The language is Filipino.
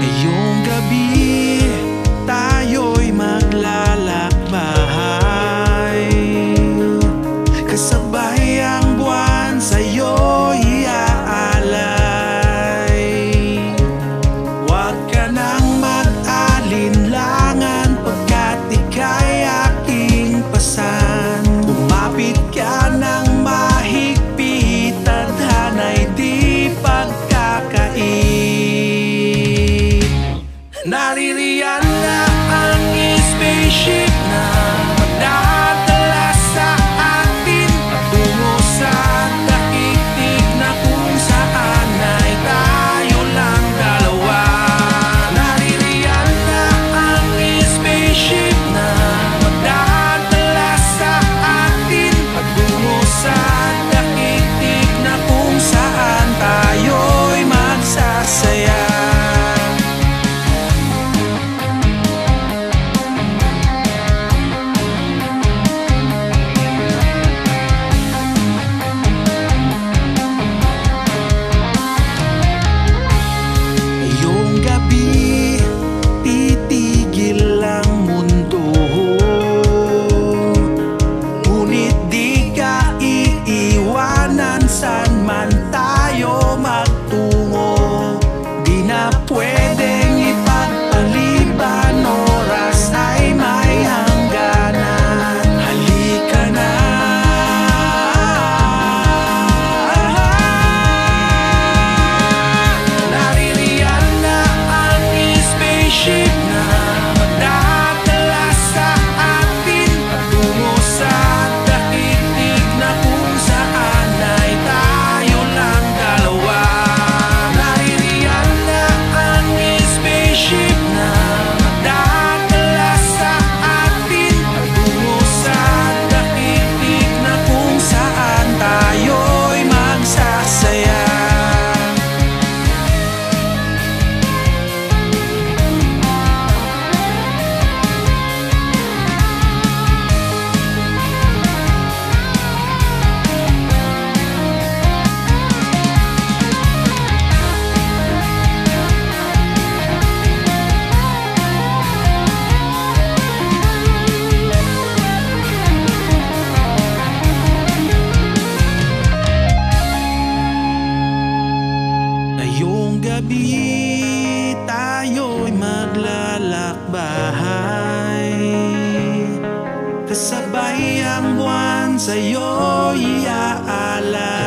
Ngayong gabi, tayo'y maglalakbay. Kasabay ang buwan sa'yo'y iaalay. Huwag ka nang mag-alinlangan, pagkat ika'y aking pasan. Kumapit ka ng mahigpit, tadhana'y di pagkakait. Naririyan na ang spaceship na magdadala sa atin patungo sa daigdig na kung saan ay tayo lang dalawa. Naririyan na ang spaceship na magdadala sa atin patungo sa daigdig na kung saan tayo'y magsasaya. Titigil ang mundo, ngunit di ka iiwanan saan man tayo magtungo. Di na pwedeng ipagpaliban, oras ay may hangganan. Halika na, naririyan na ang spaceship na magdadala sa atin patungo sa daigdig na kung saan ay tayo lang dalawa. Naririyan na ang spaceship na magdadala sa atin patungo sa daigdig na kung saan tayo'y magsasaya. Ngayong gabi, tayo'y maglalakbay. Kasabay ang buwan sa'yo'y iaalay.